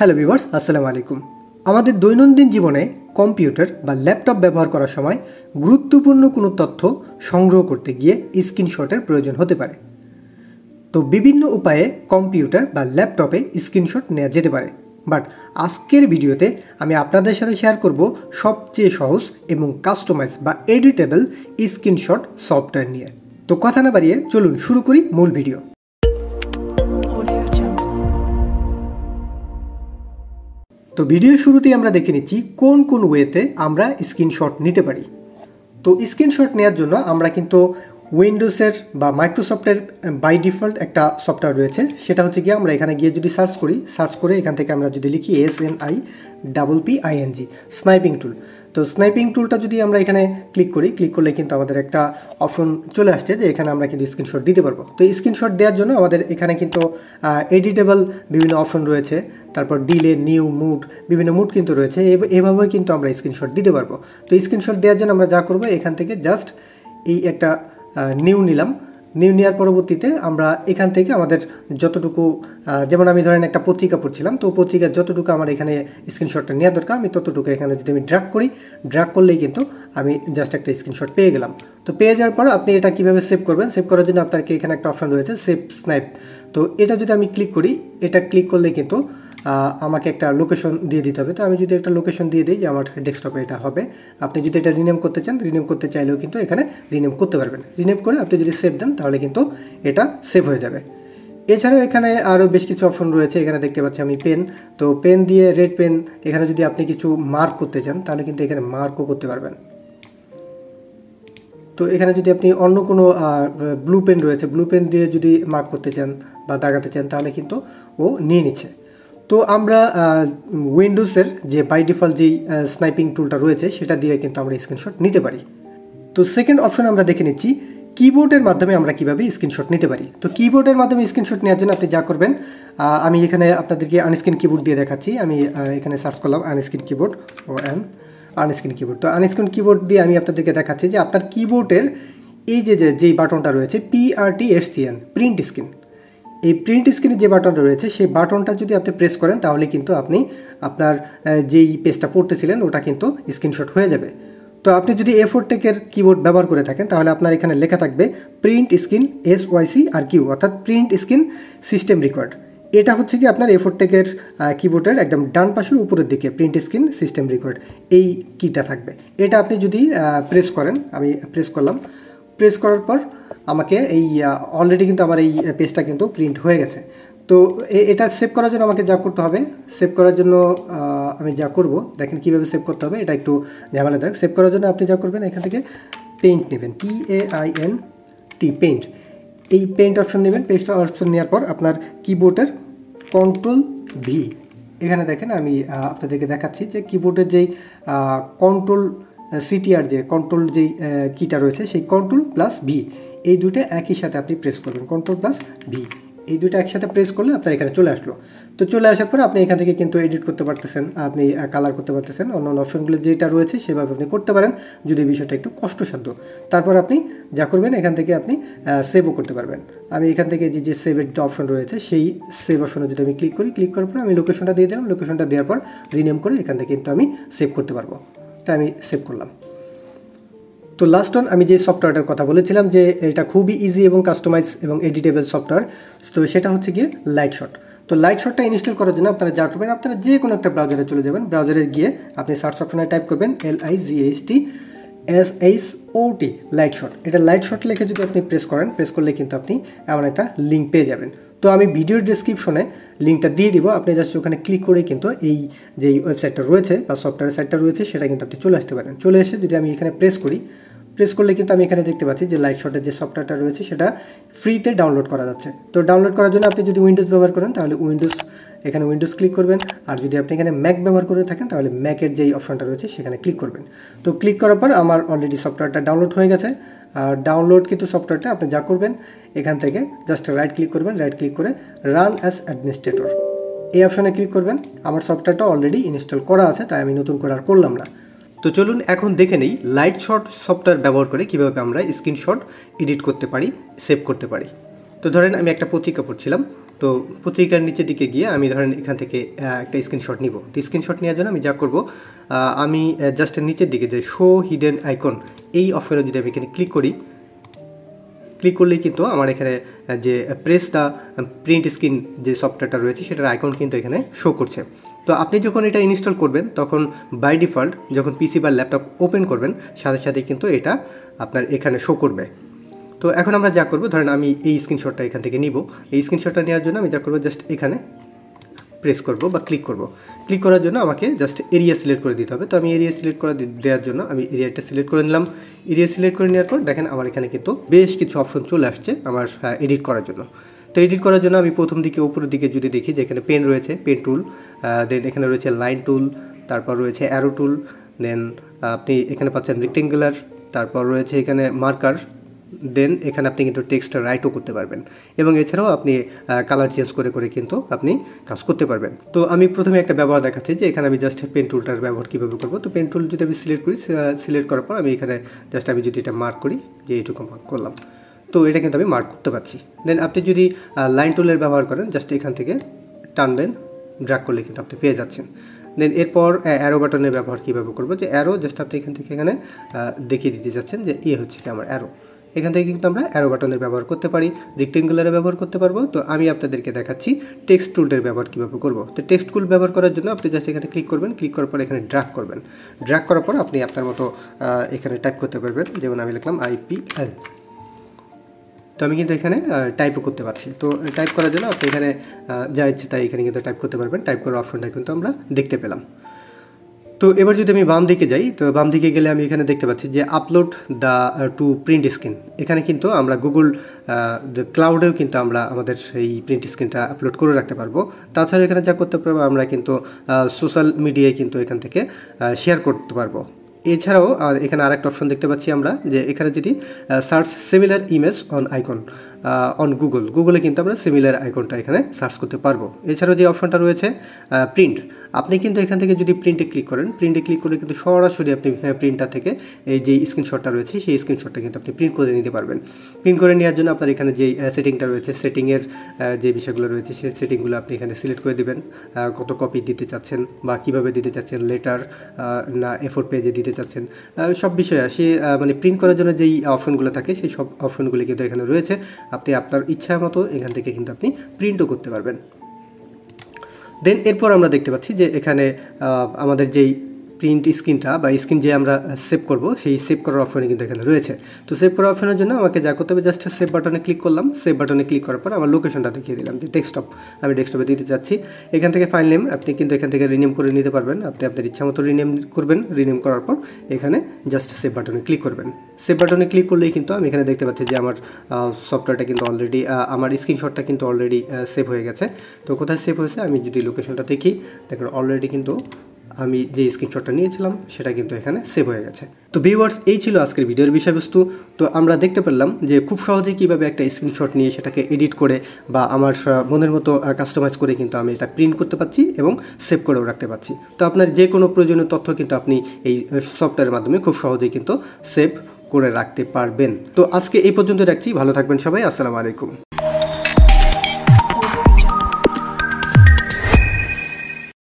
Hello viewers, আসসালামু আলাইকুম। আমাদের দৈনন্দিন জীবনে কম্পিউটার বা ল্যাপটপ ব্যবহার করার সময় গুরুত্বপূর্ণ কোনো তথ্য সংগ্রহ করতে গিয়ে স্ক্রিনশটের প্রয়োজন হতে পারে। তো বিভিন্ন উপায়ে কম্পিউটার বা ল্যাপটপে স্ক্রিনশট নেওয়া যেতে পারে, বাট আজকের ভিডিওতে আমি আপনাদের সাথে শেয়ার করব সবচেয়ে সহজ এবং কাস্টমাইজ বা এডিটেবল স্ক্রিনশট সফটওয়্যার নিয়ে। তো কথা না বাড়িয়ে চলুন শুরু করি মূল ভিডিও। তো ভিডিওর শুরুতেই আমরা দেখে নিচ্ছি কোন কোন ওয়েতে আমরা স্ক্রিনশট নিতে পারি। তো স্ক্রিনশট নেওয়ার জন্য আমরা কিন্তু উইন্ডোজের বা মাইক্রোসফটের বাই ডিফল্ট একটা সফটওয়্যার রয়েছে, সেটা হচ্ছে গিয়ে আমরা এখানে গিয়ে যদি সার্চ করে এখান থেকে আমরা যদি লিখি SNIPPING স্নাইপিং টুল। তো স্নাইপিং টুলটা যদি আমরা এখানে ক্লিক করলে কিন্তু আমাদের একটা অপশন চলে আসছে যে এখানে আমরা কিন্তু স্ক্রিনশট দিতে পারবো। তো স্ক্রিনশট দেওয়ার জন্য আমাদের এখানে কিন্তু এডিটেবল বিভিন্ন অপশন রয়েছে, তারপর ডিলে, নিউ, মুড, বিভিন্ন মুড কিন্তু রয়েছে। এভাবে কিন্তু আমরা স্ক্রিনশট দিতে পারবো। তো স্ক্রিনশট দেওয়ার জন্য আমরা যা করবো এখান থেকে জাস্ট এই একটা নিউ নিলাম। নিউ নেওয়ার পরবর্তীতে আমরা এখান থেকে আমাদের যতটুকু, যেমন আমি ধরেন একটা পত্রিকা পড়ছিলাম, তো পত্রিকার যতটুকু আমার এখানে স্ক্রিনশটটা নেওয়া দরকার আমি ততটুকু এখানে যদি আমি ড্র্যাগ করলেই কিন্তু আমি জাস্ট একটা স্ক্রিনশট পেয়ে গেলাম। তো পেয়ে যাওয়ার পর আপনি এটা কীভাবে সেভ করবেন, সেভ করার জন্য আপনাকে এখানে একটা অপশন রয়েছে সেভ স্ন্যাপ। তো এটা যদি আমি ক্লিক করি, এটা ক্লিক করলে কিন্তু আমাকে একটা লোকেশন দিয়ে দিতে হবে। তো আমি যদি একটা লোকেশন দিয়ে দিই যে আমার ডেস্কটপে এটা হবে। আপনি যদি এটা রিনেম করতে চান, রিনেম করতে চাইলেও কিন্তু এখানে রিনেম করতে পারবেন। রিনেম করে আপনি যদি সেভ দেন তাহলে কিন্তু এটা সেভ হয়ে যাবে। এছাড়াও এখানে আরও বেশ কিছু অপশন রয়েছে। এখানে দেখতে পাচ্ছি আমি পেন, তো পেন দিয়ে রেড পেন, এখানে যদি আপনি কিছু মার্ক করতে চান তাহলে কিন্তু এখানে মার্কও করতে পারবেন। তো এখানে যদি আপনি অন্য কোনো ব্লু পেন রয়েছে, ব্লু পেন দিয়ে যদি মার্ক করতে চান বা দাগাতে চান তাহলে কিন্তু ও নিয়ে নিচ্ছে। তো আমরা উইন্ডোজের যে বাই ডিফল্ট যেই স্নাইপিং টুলটা রয়েছে সেটা দিয়ে কিন্তু আমরা স্ক্রিনশট নিতে পারি। তো সেকেন্ড অপশন আমরা দেখে নিচ্ছি কিবোর্ডের মাধ্যমে আমরা কিভাবে স্ক্রিনশট নিতে পারি। তো কিবোর্ডের মাধ্যমে স্ক্রিনশট নেওয়ার জন্য আপনি যা করবেন, আমি এখানে আপনাদেরকে আনস্ক্রিন কিবোর্ড দিয়ে দেখাচ্ছি। আমি এখানে সার্চ করলাম আনস্ক্রিন কিবোর্ড আনস্ক্রিন কিবোর্ড। তো আনস্ক্রিন কিবোর্ড দিয়ে আমি আপনাদেরকে দেখাচ্ছি যে আপনার কিবোর্ডের এই যেই বাটনটা রয়েছে PRTSCN প্রিন্ট স্ক্রিন, এই প্রিন্ট স্ক্রিনে যে বাটনটা রয়েছে সেই বাটনটা যদি আপনি প্রেস করেন তাহলে কিন্তু আপনি আপনার যেই পেজটা পড়তেছিলেন ওটা কিন্তু স্ক্রিনশট হয়ে যাবে। তো আপনি যদি A4 টেকের কিবোর্ড ব্যবহার করে থাকেন তাহলে আপনার এখানে লেখা থাকবে প্রিন্ট স্ক্রিন SYCRQ, অর্থাৎ প্রিন্ট স্ক্রিন সিস্টেম রেকর্ড। এটা হচ্ছে কি আপনার A4 টেকের কিবোর্ডের একদম ডান পাশের উপরের দিকে প্রিন্ট স্ক্রিন সিস্টেম রেকর্ড এই কিটা থাকবে। এটা আপনি যদি প্রেস করেন, আমি প্রেস করলাম, প্রেস করার পর আমাকে এই অলরেডি কিন্তু আমার এই পেজটা কিন্তু প্রিন্ট হয়ে গেছে। তো এটা সেভ করার জন্য আমাকে যা করতে হবে, সেভ করার জন্য আমি যা করব, দেখেন কীভাবে সেভ করতে হবে, এটা একটু ঝামেলাদায়ক। সেভ করার জন্য আপনি যা করবেন এখান থেকে পেইন্ট নেবেন, PAINT পেইন্ট, এই পেইন্ট অপশন নেবেন। পেইন্ট অপশন নেওয়ার পর আপনার কিবোর্ডের Ctrl+V, এখানে দেখেন আমি আপনাদেরকে দেখাচ্ছি যে কিবোর্ডের যেই CTR যে কন্ট্রোল যেই কিটা রয়েছে সেই Ctrl+V, এই দুটো একই সাথে আপনি প্রেস করবেন। Ctrl+V এই দুটো একসাথে প্রেস করলে আপনার এখানে চলে আসলো। তো চলে আসার পর আপনি এখান থেকে কিন্তু এডিট করতে পারতেছেন, আপনি কালার করতে পারতেছেন, অন্য অপশনগুলো যেটা রয়েছে সেভাবে আপনি করতে পারেন যদি বিষয়টা একটু কষ্টসাধ্য। তারপর আপনি যা করবেন এখান থেকে আপনি সেভও করতে পারবেন। আমি এখান থেকে যে সেভের যে অপশন রয়েছে সেই সেভ অপশনে যদি আমি ক্লিক করার পর আমি লোকেশনটা দিয়ে দিলাম, লোকেশনটা দেওয়ার পর রিনেম করে এখান থেকে কিন্তু আমি সেভ করতে পারবো। তাই আমি সেভ করলাম। তো লাস্ট অন আমি যে সফটওয়্যারটার কথা বলেছিলাম যে এটা খুবই ইজি এবং কাস্টমাইজ এবং এডিটেবল সফটওয়্যার, তো সেটা হচ্ছে গিয়ে লাইটশট। তো লাইটশটটা ইনস্টল করার জন্য আপনারা যা করবেন, আপনারা যে কোনো একটা ব্রাউজারে চলে যাবেন, ব্রাউজারে গিয়ে আপনি সার্চ অপশনে টাইপ করবেন LIGHTSHOT লাইটশট। এটা লাইটশট লিখে যদি আপনি প্রেস করলে কিন্তু আপনি এমন একটা লিঙ্ক পেয়ে যাবেন। তো আমি ভিডিওর ডিসক্রিপশনে লিঙ্কটা দিয়ে দিব, আপনি জাস্ট ওখানে ক্লিক করে কিন্তু এই যে ওয়েবসাইটটা রয়েছে বা সফটওয়্যার সাইটটা রয়েছে সেটা কিন্তু আপনি চলে আসতে পারেন। চলে এসে যদি আমি এখানে প্রেস করলে কিন্তু আমি এখানে দেখতে পাচ্ছি যে লাইটশটের যে সফটওয়্যারটা রয়েছে সেটা ফ্রিতে ডাউনলোড করা যাচ্ছে। তো ডাউনলোড করার জন্য আপনি যদি উইন্ডোজ ব্যবহার করেন তাহলে এখানে উইন্ডোজ ক্লিক করবেন, আর যদি আপনি এখানে ম্যাক ব্যবহার করে থাকেন তাহলে ম্যাকের যেই অপশনটা রয়েছে সেখানে ক্লিক করবেন। তো ক্লিক করার পর আমার অলরেডি সফটওয়্যারটা ডাউনলোড হয়ে গেছে। আর ডাউনলোড কিন্তু সফটওয়্যারটা আপনি যা করবেন এখান থেকে জাস্ট রাইট ক্লিক করবেন, রাইট ক্লিক করে রান অ্যাজ অ্যাডমিনিস্ট্রেটর এই অপশনে ক্লিক করবেন। আমার সফটওয়্যারটা অলরেডি ইনস্টল করা আছে, তাই আমি নতুন করে আর করলাম না। তো চলুন এখন দেখে নেই লাইটশট সফটওয়্যার ব্যবহার করে কীভাবে আমরা স্ক্রিনশট এডিট করতে পারি, সেভ করতে পারি। তো ধরেন আমি একটা পত্রিকা পড়ছিলাম, তো পত্রিকার নিচের দিকে গিয়ে আমি ধরেন এখান থেকে একটা স্ক্রিনশট নিব। তো স্ক্রিনশট নেওয়ার জন্য আমি যা করব, আমি জাস্ট নিচের দিকে যে শো হিডেন আইকন এই অপশনে যদি আমি এখানে ক্লিক করলেই কিন্তু আমার এখানে যে প্রেস দ্য প্রিন্ট স্ক্রিন যে সফটওয়্যারটা রয়েছে সেটার আইকন কিন্তু এখানে শো করছে। তো আপনি যখন এটা ইনস্টল করবেন তখন বাই ডিফল্ট যখন পিসি বা ল্যাপটপ ওপেন করবেন সাথে সাথে কিন্তু এটা আপনার এখানে শো করবে। তো এখন আমরা যা করব, ধরেন আমি এই স্ক্রিনশটটা এখান থেকে নিব। এই স্ক্রিনশটটা নেওয়ার জন্য আমি যা করব, জাস্ট এখানে প্রেস করব বা ক্লিক করব। ক্লিক করার জন্য আমাকে জাস্ট এরিয়া সিলেক্ট করে দিতে হবে। তো আমি এরিয়া সিলেক্ট করে দেওয়ার জন্য আমি এরিয়াটা সিলেক্ট করে নিলাম। এরিয়া সিলেক্ট করে নেওয়ার পর দেখেন আমার এখানে কিন্তু বেশ কিছু অপশন চলে আসছে আমার এডিট করার জন্য। তো এডিট করার জন্য আমি প্রথম দিকে উপরের দিকে যদি দেখি যে এখানে পেন রয়েছে, পেন টুল, দেন এখানে রয়েছে লাইন টুল, তারপর রয়েছে অ্যারো টুল, দেন আপনি এখানে পাচ্ছেন রেক্টেঙ্গুলার, তারপর রয়েছে এখানে মার্কার, দেন এখানে আপনি কিন্তু টেক্সট রাইটও করতে পারবেন এবং এছাড়াও আপনি কালার চেঞ্জ করে করে কিন্তু আপনি কাজ করতে পারবেন। তো আমি প্রথমে একটা ব্যবহার দেখাচ্ছি যে এখানে আমি জাস্ট পেন টুলটার ব্যবহার কীভাবে করবো। তো পেন টুল যদি আমি সিলেক্ট করি, সিলেক্ট করার পর আমি এখানে জাস্ট আমি যদি এটা মার্ক করি, যে এইটুকু মার্ক করলাম, তো এটা কিন্তু আমি মার্ক করতে পারছি। দেন আপনি যদি লাইন টুলের ব্যবহার করেন, জাস্ট এখান থেকে টানবেন, ড্র্যাগ করলে কিন্তু আপনি পেয়ে যাচ্ছেন। দেন এরপর অ্যারো বাটনের ব্যবহার কীভাবে করবো, যে অ্যারো জাস্ট আপনি এখান থেকে এখানে দেখিয়ে দিতে যাচ্ছেন যে হচ্ছে কি আমার অ্যারো। এখান থেকে কিন্তু আমরা অ্যারো বাটনের ব্যবহার করতে পারি, রেক্টেঙ্গুলারের ব্যবহার করতে পারবো। তো আমি আপনাদেরকে দেখাচ্ছি টেক্সট টুলটার ব্যবহার কীভাবে করবো। তো টেক্সট টুল ব্যবহার করার জন্য আপনি জাস্ট এখানে ক্লিক করবেন, ক্লিক করার পর এখানে ড্র্যাগ করবেন। ড্র্যাগ করার পর আপনি আপনার মতো এখানে টাইপ করতে পারবেন। যেমন আমি লিখলাম IPL, তো আমি কিন্তু এখানে টাইপও করতে পারছি। তো টাইপ করার জন্য আপনি এখানে যা ইচ্ছে তাই এখানে কিন্তু টাইপ করতে পারবেন। টাইপ করার অপশনটা কিন্তু আমরা দেখতে পেলাম। তো এবার যদি আমি বাম দিকে যাই, তো বাম দিকে গেলে আমি এখানে দেখতে পাচ্ছি যে upload the to print screen. এখানে কিন্তু আমরা গুগল ক্লাউডেও কিন্তু আমরা আমাদের এই প্রিন্ট স্ক্রিনটা আপলোড করে রাখতে পারবো। তাছাড়া এখানে যা করতে পারবো, আমরা কিন্তু সোশ্যাল মিডিয়ায় কিন্তু এখান থেকে শেয়ার করতে পারবো। এছাড়াও এখানে আরেকটা অপশন দেখতে পাচ্ছি আমরা, যে এখানে যদি search similar image on icon on গুগলে কিন্তু আমরা সিমিলার আইকনটা এখানে সার্চ করতে পারবো। এছাড়াও যে অপশনটা রয়েছে প্রিন্ট, আপনি কিন্তু এখান থেকে যদি প্রিন্টে ক্লিক করেন, প্রিন্টে ক্লিক করলে কিন্তু সরাসরি আপনি প্রিন্টার থেকে এই যে স্ক্রিনশটটা রয়েছে সেই স্ক্রিনশটটা কিন্তু আপনি প্রিন্ট করে নিতে পারবেন। প্রিন্ট করে নেওয়ার জন্য আপনার এখানে যে সেটিংটা রয়েছে, সেটিংয়ের যে বিষয়গুলো রয়েছে সেই সেটিংগুলো আপনি এখানে সিলেক্ট করে দেবেন। কত কপি দিতে চাচ্ছেন বা কীভাবে দিতে চাচ্ছেন, লেটার না A4 পেজে দিতে চাচ্ছেন, সব বিষয়ে সে মানে প্রিন্ট করার জন্য যেই অপশনগুলো থাকে সেই সব অপশনগুলি কিন্তু এখানে রয়েছে। আপনি আপনার ইচ্ছা মতো এখান থেকে কিন্তু আপনি প্রিন্টও করতে পারবেন। দেন এরপর আমরা দেখতে পাচ্ছি যে এখানে আমাদের যেই প্রিন্ট স্ক্রিনটা বা স্ক্রিন যে আমরা সেভ করব সেই সেভ করার অপশনে কিন্তু এখানে রয়েছে। তো সেভ করার অপশনের জন্য আমাকে যা করতে হবে, জাস্ট সেভ বাটনে ক্লিক করলাম। সেভ বাটনে ক্লিক করার পর আমার লোকেশনটা দেখিয়ে দিলাম যে ডেস্কটপ, আমি ডেস্কটপে দিতে চাচ্ছি। এখান থেকে ফাইল নেম আপনি কিন্তু এখান থেকে রিনেম করে নিতে পারবেন। আপনি আপনার ইচ্ছা মতো রিনেম করবেন। রিনেম করার পর এখানে জাস্ট সেভ বাটনে ক্লিক করবেন। সেভ বাটনে ক্লিক করলেই কিন্তু আমি এখানে দেখতে পাচ্ছি যে আমার সফটওয়্যারটা কিন্তু অলরেডি, আমার স্ক্রিনশটটা কিন্তু অলরেডি সেভ হয়ে গেছে। তো কোথায় সেভ হয়েছে আমি যদি লোকেশনটা দেখি, দেখুন অলরেডি কিন্তু আমি যে স্ক্রিনশটটা নিয়েছিলাম সেটা কিন্তু এখানে সেভ হয়ে গেছে। তো ভিউয়ার্স, এই ছিল আজকের ভিডিওর বিষয়বস্তু। তো আমরা দেখতে পেলাম যে খুব সহজেই কীভাবে একটা স্ক্রিনশট নিয়ে সেটাকে এডিট করে বা আমার মনের মতো কাস্টমাইজ করে কিন্তু আমি এটা প্রিন্ট করতে পারছি এবং সেভ করেও রাখতে পারছি। তো আপনার যে কোনো প্রয়োজনীয় তথ্য কিন্তু আপনি এই সফটওয়্যারের মাধ্যমে খুব সহজেই কিন্তু সেভ করে রাখতে পারবেন। তো আজকে এই পর্যন্ত রাখছি। ভালো থাকবেন সবাই। আসসালামু আলাইকুম।